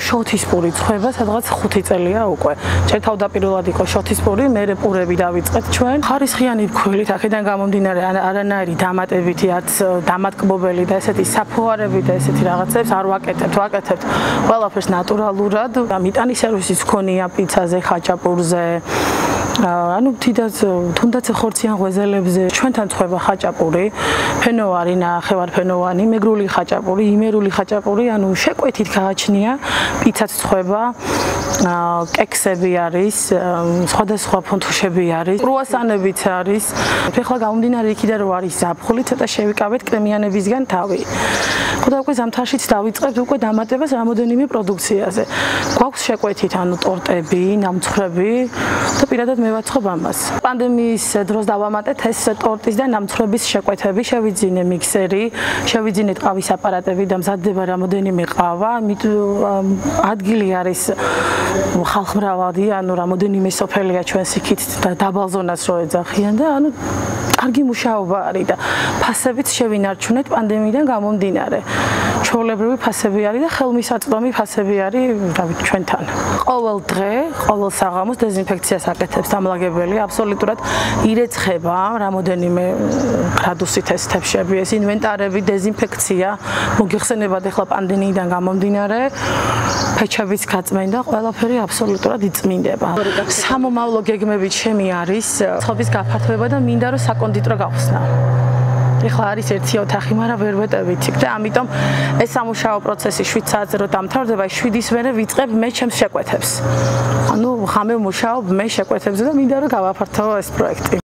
შოთისპური წვება სადღაც 5 წელია უკვე. Ჩვენ თავდაპირველად იყო შოთისპური, მერე პურები დავიწყეთ ჩვენ. ხარისხიანი ფქვილით აქედან გამომდინარე არანაირი დამატებითი არც დამატკბობელი და ესეთი საფუარები და ესეთი რაღაცებს არ ვაკეთებთ, ვაკეთებთ ყველაფერს ნატურალურად. მიტანის სერვისიც გქონია პიცაზე, ხაჭაპურზე. ანუ თუნდაც ხორციან ღვეზელებზე ჩვენთან წვება ხაჭაპური, ფენოვანი, ნახევარფენოვანი, მეგრული ხაჭაპური, იმერული ხაჭაპური, ანუ შეკვეთით გააჩნია, პიცაც წვება, კექსები არის, სხვადასხვა ფუნთუშები არის, კრუასანებიც არის. ეხლა გამომდინარე იქიდან რომ არის ზაფხული, ცოტა შევიკავეთ კრემიანებისგან თავი. ხოდა უკვე ზამთარშიც დავიწყებთ უკვე დამატებას რამოდენიმე პროდუქციაზე. გვაქვს შეკვეთით ანუ ტორტები, ნამცხრები და პირადად მევაცხობ ამას. პანდემიის დროს დავამატეთ ეს ტორტის და ნამცხრების შეკვეთები, შევიძინე მიქსერი, შევიძინეთ ყავის აპარატები და მზადდება რამოდენიმე ყავა. ადგილი არის ხალხმრავალი, ანუ რამოდენიმე სოფელია ჩვენს იქით და დაბალ ზონას რო ეძახიან და ანუ კარგი მუშაობა არის და ფასებიც შევინარჩუნეთ პანდემიიდან გამომდინარე. ჩვეულებრივი ფასები არის და ხელმისაწვდომი ფასები არის ჩვენთან. ყოველ დღე, ყოველ საღამოს დეზინფექციას აკეთებს დამლაგებელი, აბსოლუტურად ირეცხება რამოდენიმე გრადუსით ეს თებშები, ეს ინვენტარები, დეზინფექცია, მოგიხსენებათ ახლა პანდემიიდან გამომდინარე, ფეჩებიც გაწმენდა, ყველაფერი აბსოლუტურად იწმინდება. სამომავლო გეგმებით ჩემი არის ცხობის გაფართოება და მინდა რომ საკონდიტრო გავხსნა. ეხლა არის ერთი ოთახი, მაგრამ ვერ ვეტევით იქ და ამიტომ ეს სამუშაო პროცესი 7 საათზე რო დამთავრდება, 7-ის მერე ვიწყებ მე ჩემს შეკვეთებს. ანუ ხამე მუშაობ მე შეკვეთებზე და მინდა რომ გავაფართოვო ეს პროექტი.